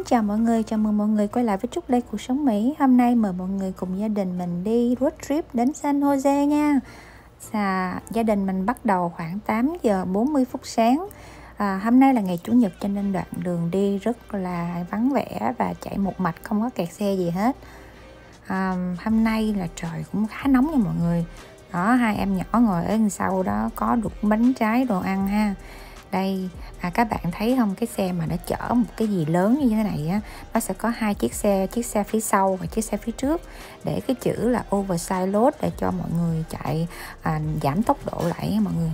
Chào mọi người, chào mừng mọi người quay lại với Trúc Đây Cuộc Sống Mỹ. Hôm nay mời mọi người cùng gia đình mình đi road trip đến San Jose nha. Gia đình mình bắt đầu khoảng 8 giờ 40 phút sáng. Hôm nay là ngày Chủ nhật cho nên đoạn đường đi rất là vắng vẻ và chạy một mạch, không có kẹt xe gì hết. Hôm nay là trời cũng khá nóng nha mọi người. Đó, hai em nhỏ ngồi ở sau đó có được bánh trái đồ ăn ha. Đây các bạn thấy không, cái xe mà nó chở một cái gì lớn như thế này á, nó sẽ có hai chiếc xe phía sau và chiếc xe phía trước, để cái chữ là oversize load để cho mọi người chạy giảm tốc độ lại nha mọi người.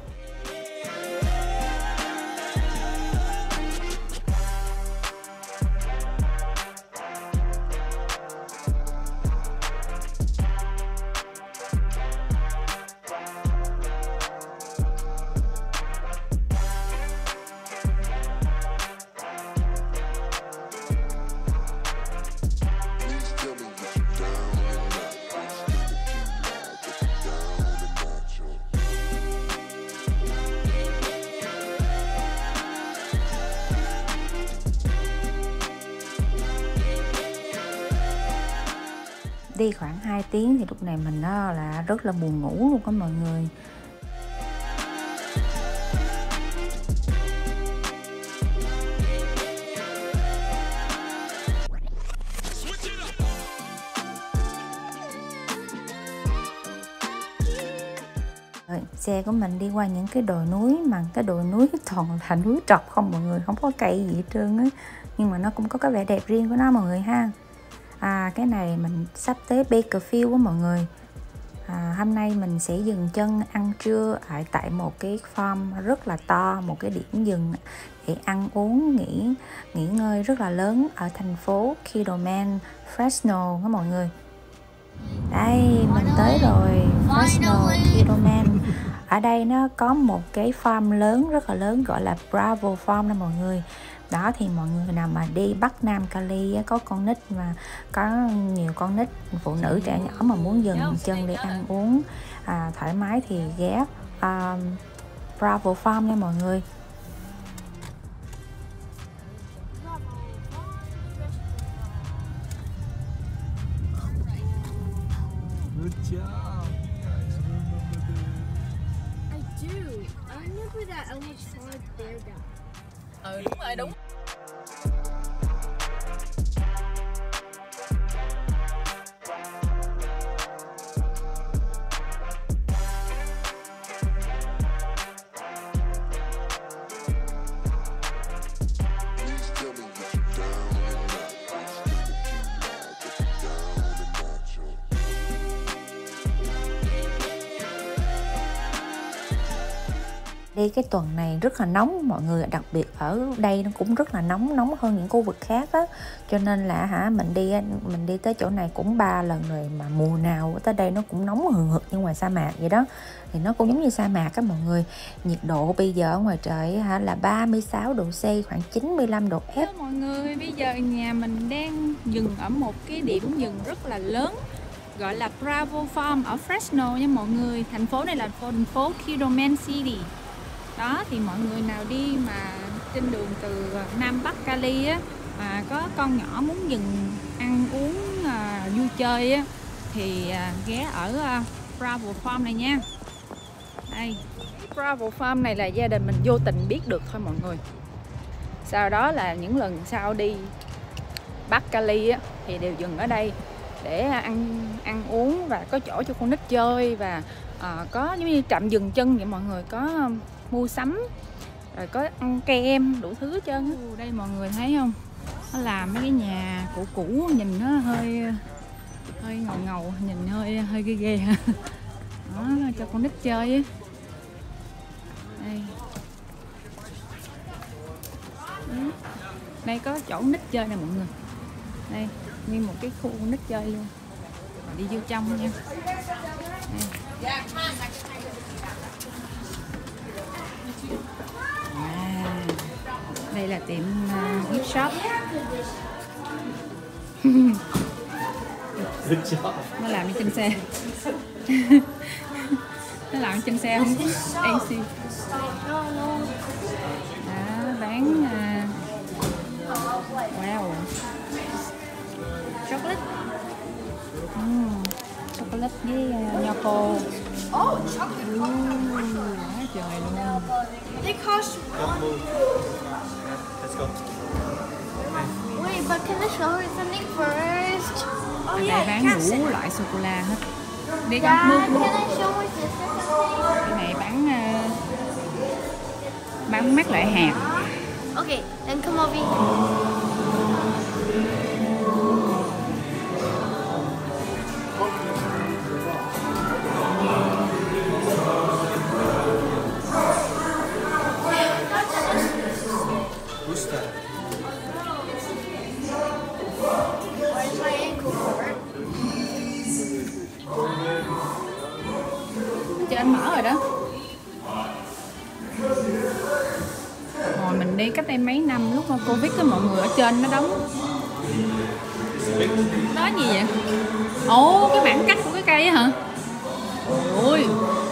Đi khoảng 2 tiếng thì lúc này mình là rất là buồn ngủ luôn đó mọi người. Xe của mình đi qua những cái đồi núi mà cái đồi núi toàn là núi trọc không mọi người, không có cây gì hết trơn á, nhưng mà nó cũng có cái vẻ đẹp riêng của nó mọi người ha. Cái này mình sắp tới Bakersfield của mọi người. Hôm nay mình sẽ dừng chân ăn trưa tại một cái farm rất là to, một cái điểm dừng để ăn uống nghỉ ngơi rất là lớn ở thành phố Kidderman, Fresno đó mọi người. Đây mình tới rồi, Fresno, Kidderman. Ở đây nó có một cái farm lớn, rất là lớn, gọi là Bravo Farm đó mọi người. Đó thì mọi người nào mà đi Bắc Nam Cali có con nít, mà có nhiều con nít, phụ nữ, trẻ nhỏ mà muốn dừng chân để ăn uống thoải mái thì ghé Bravo Farm nha mọi người. Good job. You guys remember this? I do. I remember that Elmwood bear down. Đúng rồi, đúng. Đi cái tuần này rất là nóng mọi người, đặc biệt ở đây nó cũng rất là nóng hơn những khu vực khác á, cho nên là mình đi tới chỗ này cũng 3 lần rồi, mà mùa nào tới đây nó cũng nóng hừng hực như ngoài sa mạc vậy đó. Thì nó cũng giống như sa mạc á mọi người. Nhiệt độ bây giờ ở ngoài trời là 36 độ C, khoảng 95 độ F. Hello mọi người, bây giờ nhà mình đang dừng ở một cái điểm dừng rất là lớn, gọi là Bravo Farm ở Fresno nha mọi người. Thành phố này là thành phố Kidderman City. Đó thì mọi người nào đi mà trên đường từ Nam Bắc Cali á, mà có con nhỏ muốn dừng ăn uống vui chơi á, thì ghé ở Bravo Farm này nha. Đây, Bravo Farm này là gia đình mình vô tình biết được thôi mọi người. Sau đó là những lần sau đi Bắc Cali á, thì đều dừng ở đây để ăn uống và có chỗ cho con nít chơi, và có giống như trạm dừng chân vậy mọi người, có mua sắm rồi có ăn kem đủ thứ hết trơn á. Đây mọi người thấy không, nó làm mấy cái nhà cũ nhìn nó hơi ngầu, nhìn hơi ghê ha. Đó, cho con nít chơi á. Đây. Đây có chỗ nít chơi nè mọi người. Đây, như một cái khu nít chơi luôn. Đi vô trong nha. Đây. Đây là tiệm gift shop. Good job. Nó làm trên xe. Nó làm trên xe không? AC. Đó, bán Wow. Chocolate. Chocolate với nho khô. Oh, chocolate. Quá trời luôn. They cost. Let's go. Wait, but can I show her something first? Oh Ở đây yeah, bán you can't đủ sit. loại sô cô la hết. Đi con Dad, move can move. I show my sister something? Cái này bán mấy loại hạt. Okay, then come over here. Who's that? Where's my ankle cover? Cho anh mở rồi đó. Hồi mình đi cách đây mấy năm lúc mà Covid á, mọi người ở trên nó đóng. Đó gì vậy? Ồ, cái bản cắt của cái cây á hả? Ôi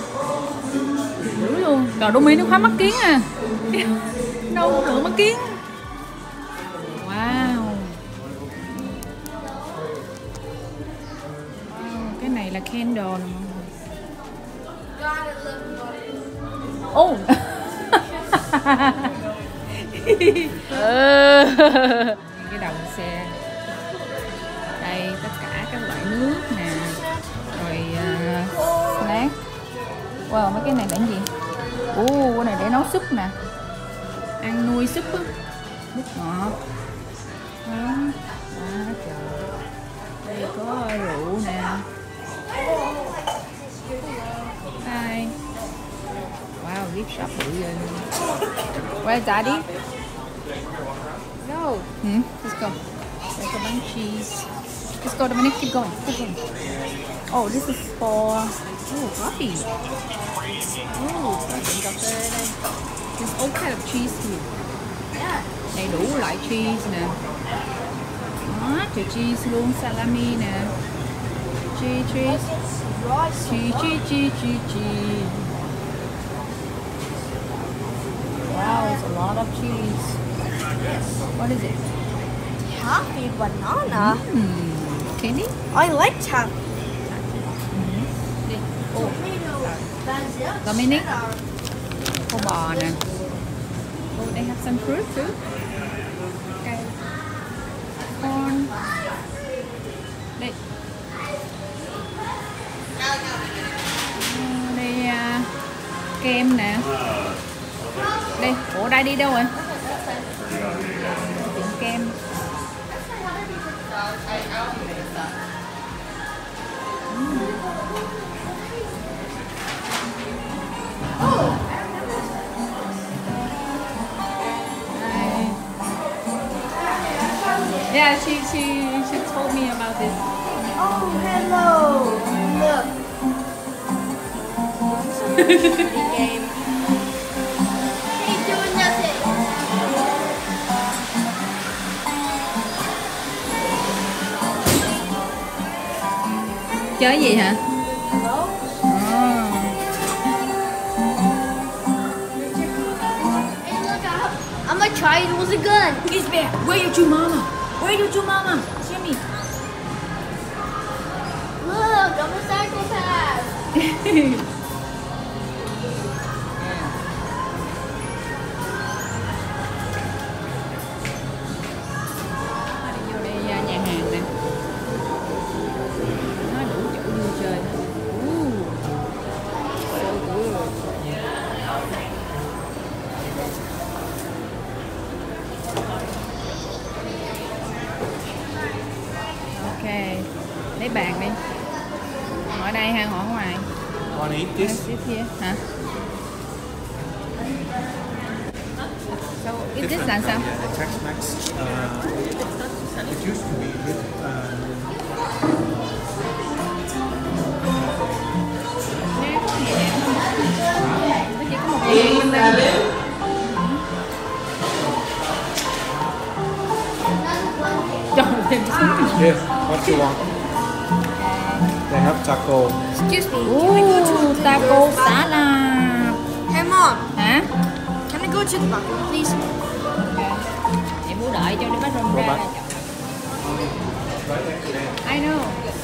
dữ luôn. Trời, Domi nó khóa mắt kiến à. Đâu lượng mắt kiến. Wow. Wow, cái này là candle nè mọi người. Ô. Cái đầu xe. Đây tất cả các loại nước nè. Rồi snack. Wow, mấy cái này là cái gì? Cái này để nấu súp nè. Ăn nuôi súp á. Nước ngọt. Đó. Quá trời. Đây có rượu nè. Hi. Wow, gift shop bự ghê luôn. Where's Daddy? Go. Let's go. There's a bunch of cheese. Let's go, Dominic. Keep going. Keep going. Oh, this is for coffee. Cà phê đây. There's all kind of cheese here. Đầy đủ loại cheese nè. Đó, trời cheese luôn, salami nè. Cheese. Cheese. Wow, it's a lot of cheese. What is it? Taffy banana. Candy? I like taffy. Oh, Dominic. Có bò nè. Oh, they have some fruit too. Okay. Corn. Đây. Đây kem nè. Đây, ủa đây đi đâu rồi? Tiệm kem. Yeah, she told me about this. Oh, hello. Look. Game. Ain't doing nothing. Chơi gì hả? Hello? Hey, look out. I'm gonna try it with a gun. He's back. Where your mama? Where your mama? Show me. Look, I'm a psychopath. Vô đây nhà hàng nè. Nó đủ chỗ vui chơi. So good. Ok, lấy bàn đi. Ngồi đây hay ngồi ngoài? Wanna eat this? Sit here. Hả? So, is this là sao? Yeah, the Tex-Mex. It used to be with. Nó chỉ có một cái trời thêm xuống. Yes. What you want? They have taco. Excuse me. Ooh, taco salad. Hey, Mom. Hả? Can I go to the bathroom, please? Ok. Vậy bố đợi cho bác Ron ra. I know.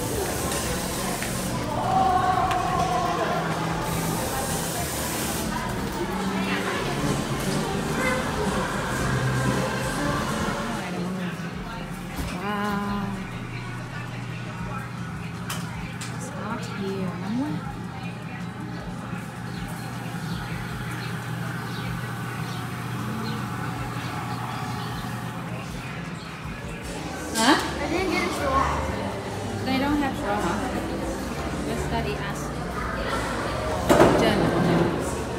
Wow. It's hot here. Nóng quá. Hả? I didn't get a straw. They don't have straw, hả? Just study us. Trên là mọi người.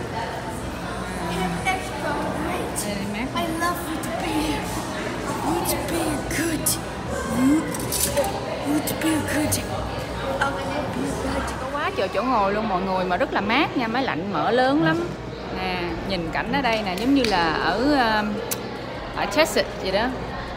Extra white. Đây là mát. I love root beer. Root beer good. Root beer good. Oh, I love beer good. Có quá trời chỗ ngồi luôn mọi người, mà rất là mát nha, máy lạnh mở lớn lắm nè. Nhìn cảnh ở đây nè, giống như là ở Cheshire vậy đó.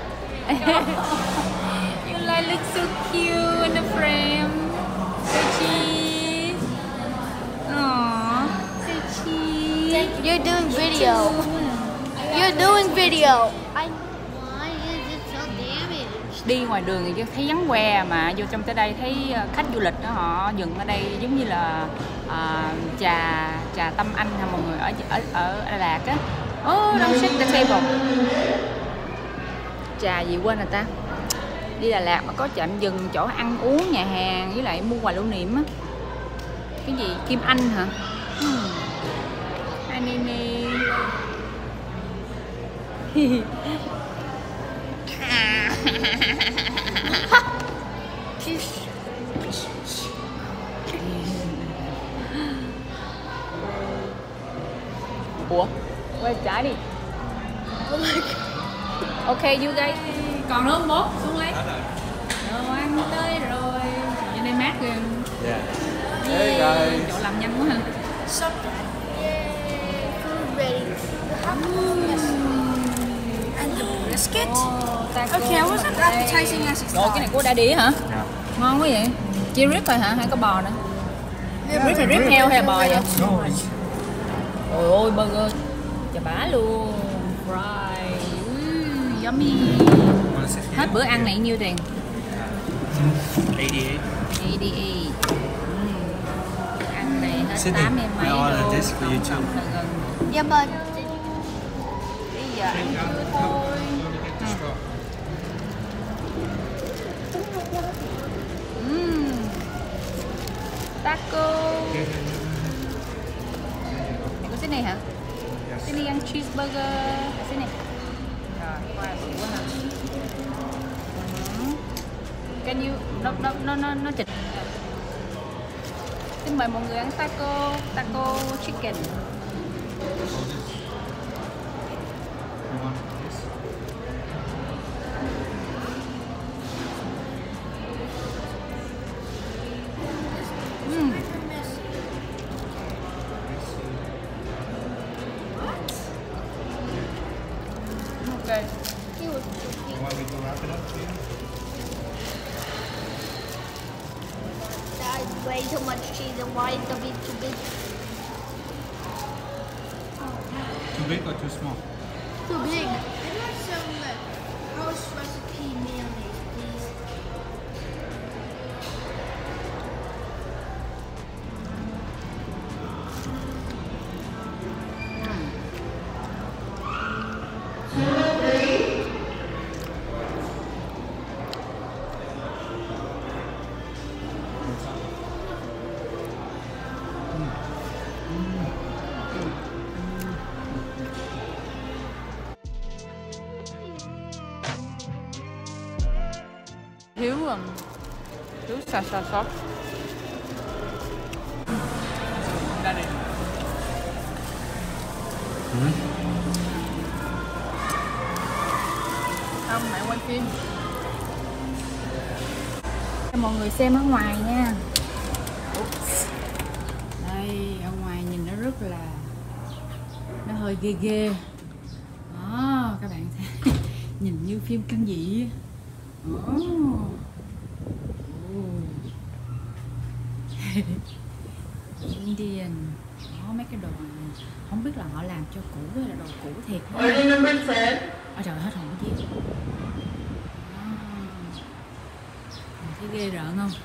You like look so cute in the frame. So cheese. Aww, so cheese. You're doing video. You're doing video. Why is it so damaged? Đi ngoài đường thì thấy vắng que, mà vô trong tới đây thấy khách du lịch đó, họ dừng ở đây giống như là trà Tâm Anh ha mọi người, ở Đà Lạt á. Oh, don't shake the table. Trà gì quên rồi ta. Đi Đà Lạt mà có trạm dừng chỗ ăn uống, nhà hàng với lại mua quà lưu niệm á. Cái gì Kim Anh hả? Anini. Ủa? Quay trái đi. Ok you guys. Còn nữa không bố? Xuống lấy. Đồ ăn tới rồi. Trên đây mát kìa. Yeah. Hey guys. Chỗ làm nhanh quá ha. So yay, food ready. And the brisket. Okay, I wasn't appetizing as it's Rồi cái này của Daddy hả? Yeah. Ngon quá vậy. Chia rib rồi hả? Hay có bò nữa? Rib là rib heo hay là bò vậy? No, it's Ôi ôi burger. Chà bá luôn. Fry. Yummy. Hết bữa ăn này nhiêu tiền? 88. 88. Ăn này hết Sydney, 80 mấy I đô. ordered this for you too. Cộng là gần. Yeah, but Bây giờ ăn chưa thôi. Taco. Này có Sydney hả? Sydney ăn cheeseburger. Sydney. Rồi, qua bữa hả? Can you nó chịch. Xin mời mọi người ăn taco chicken. Okay. he was cooking. Want me to wrap it up for you? That is way too much cheese, and why is the meat too big? Too big or too small? Too big. I want some house recipe mayonnaise, please. Thiếu sốt. Đây này. Không, mẹ quay phim. Cho mọi người xem ở ngoài nha. Đây, ở ngoài nhìn nó rất là, nó hơi ghê ghê. Đó, các bạn thấy nhìn như phim kinh dị. Indian. Đó, mấy cái đồ này không biết là họ làm cho cũ hay là đồ cũ thiệt. Ôi trời, hết hồn cái chiếc. Thấy ghê rợn không?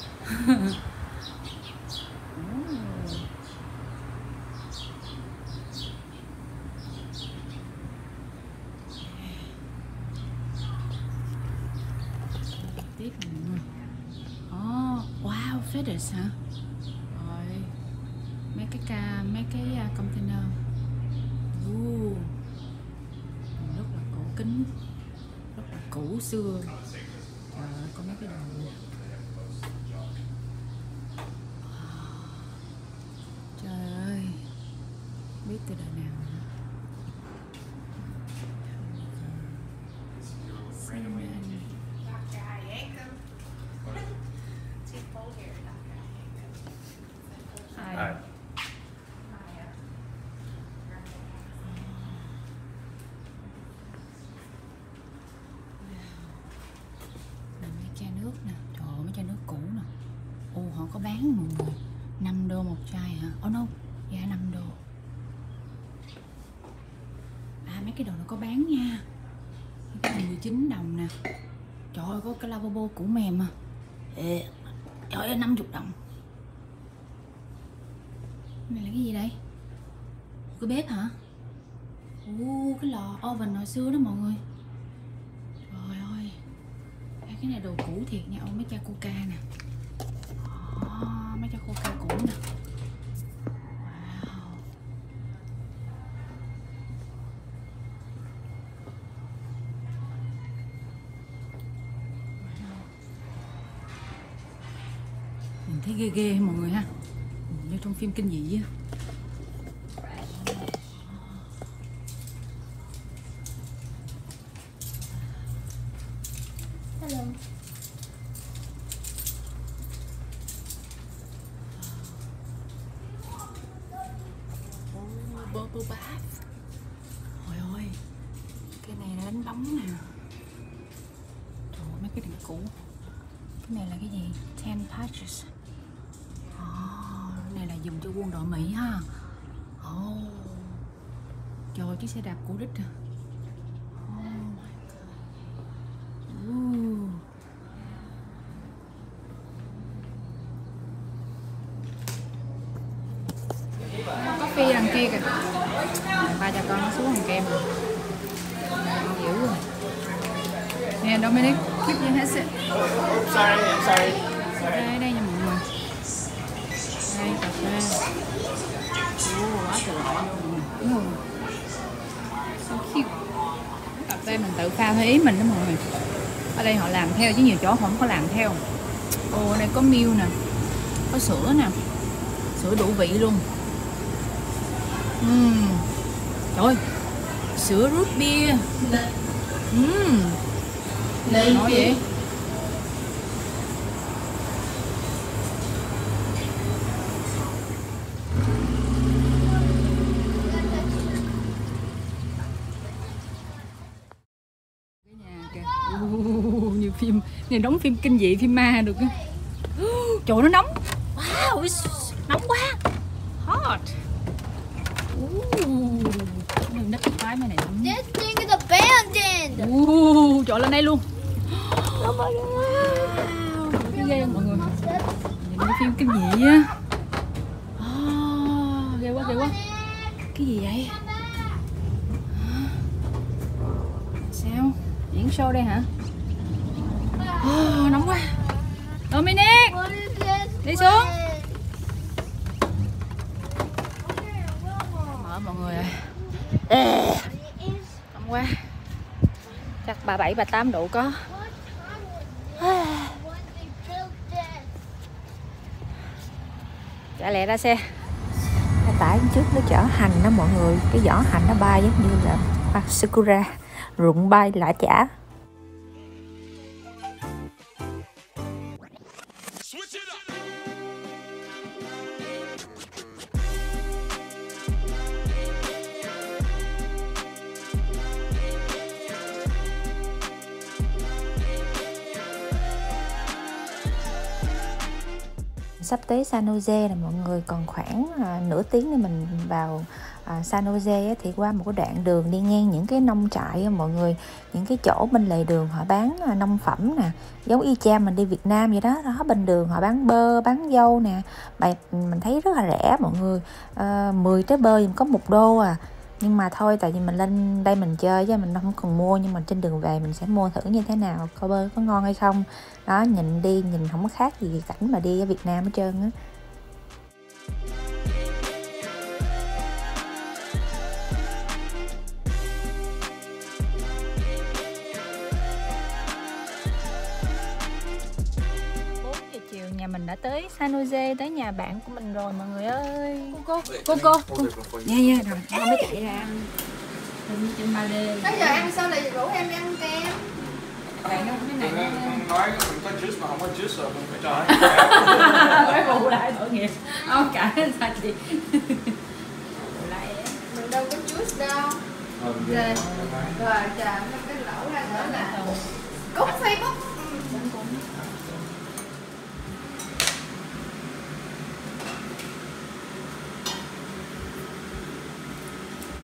Tiếp nữa. Wow, FedEx hả? Rồi, mấy cái container. Rất là cổ kính, rất là cũ xưa. Trời ơi, có mấy cái đồ. Trời ơi, biết từ đời nào nữa. Ai? Mấy chai nước nè, trời ơi, mấy chai nước cũ nè. Họ có bán mọi người, 5 đô một chai hả? No, dạ 5 đô. Mấy cái đồ nó có bán nha. Cái này 19 đồng nè. Trời ơi, có cái lavabo cũ mềm à. Trời ơi, 50 đồng. Cái này là cái gì đây? Cái bếp hả? Cái lò oven hồi xưa đó mọi người. Trời ơi, cái này đồ cũ thiệt nha. Mấy chai coca nè. Mấy chai coca cũ nè. Wow. Mình thấy ghê ghê mọi người ha, như trong phim kinh dị á. Hello. Bubble bath. Trời ơi, cái này là đánh bóng nè. Trời ơi, mấy cái đèn cũ. Cái này là cái gì? 10 patches. Cái này là dùng cho quân đội Mỹ ha. Trời ơi, chiếc xe đạp của đích à. Coffee đằng kia kìa. Ba cha con nó xuống hàng kem rồi. Ngon dữ rồi. Nè Dominic, click your headset. I'm sorry. Đây nha mọi người. Đây cà phê. Quá trời loại luôn. Đúng không? So cute. Cà phê mình tự pha theo ý mình đó mọi người. Ở đây họ làm theo chứ nhiều chỗ không có làm theo. Ở đây có milk nè, có sữa nè, sữa đủ vị luôn. Trời ơi, sữa root beer. Nói vậy. Cái nhà kìa. Như phim này, đóng phim kinh dị, phim ma được. Trời nó nóng. Wow, nóng quá. Hot. Nắp cái này nóng. This thing is abandoned. Trời lên đây luôn. Oh my god. Cái ghê mọi người. Nhìn cái phim kinh dị á. Ghê quá, ghê quá. Cái gì vậy? Sao? Diễn show đây hả? Nóng quá. Dominic, What is this? đi xuống. Mở mọi người ơi. Nóng quá. Chắc 37, 38 độ có. Trả lẹ ra xe. Cái tải trước nó chở hành đó mọi người, cái vỏ hành nó bay giống như là sakura, rụng bay lạ chả. Sắp tới San Jose là mọi người, còn khoảng nửa tiếng nữa mình vào San Jose thì qua một cái đoạn đường đi ngang những cái nông trại á, mọi người, những cái chỗ bên lề đường họ bán nông phẩm nè, giống y chang mình đi Việt Nam vậy đó. Đó, bên đường họ bán bơ, bán dâu nè, mình thấy rất là rẻ mọi người. 10 trái bơ có $1 à. Nhưng mà thôi, tại vì mình lên đây mình chơi chứ mình không cần mua, nhưng mà trên đường về mình sẽ mua thử như thế nào, coi bơ có ngon hay không. Đó, nhìn không có khác gì cảnh mà đi ở Việt Nam hết trơn á. Nhà mình đã tới San Jose, tới nhà bạn của mình rồi mọi người ơi. Cô nha rồi con mới chạy ra ăn trên 3D. Bây giờ ăn sao lại rủ em đi ăn kem? Bạn nó cái này nói mình có juice mà không có juice rồi mình phải cho phải bù lại tội nghiệp. Không cả sao chị. Bù lại mình đâu có juice đâu. Rồi trời cái lẩu ra nữa là cúc Facebook.